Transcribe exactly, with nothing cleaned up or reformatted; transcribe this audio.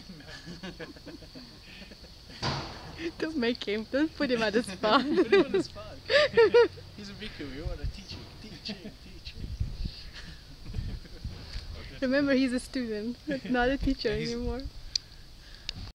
Don't make him. Don't put him at the spot. Put him on the spot. He's a bhikkhu. You want to teach him, teach him, teach him. Remember, he's a student, not a teacher Yeah, he's- anymore.